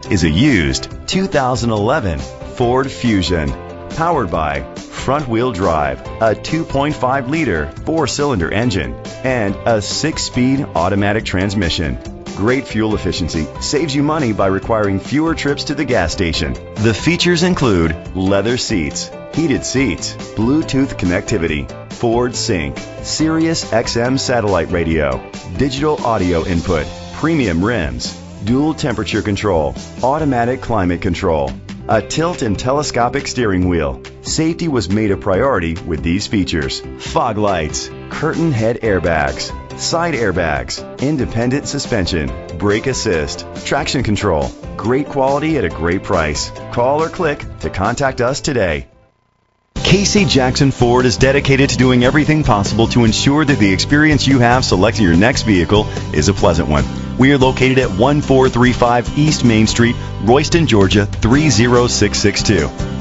is a used 2011 Ford Fusion, powered by front-wheel drive, a 2.5-liter 4-cylinder engine, and a 6-speed automatic transmission. Great fuel efficiency saves you money by requiring fewer trips to the gas station. The features include leather seats, heated seats, Bluetooth connectivity, Ford Sync, Sirius XM satellite radio, digital audio input, premium rims, dual temperature control, automatic climate control, a tilt and telescopic steering wheel. Safety was made a priority with these features: fog lights, curtain head airbags, side airbags, independent suspension, brake assist, traction control. Great quality at a great price. Call or click to contact us today. Casey Jackson Ford is dedicated to doing everything possible to ensure that the experience you have selecting your next vehicle is a pleasant one. We are located at 1435 East Main Street, Royston, Georgia 30662.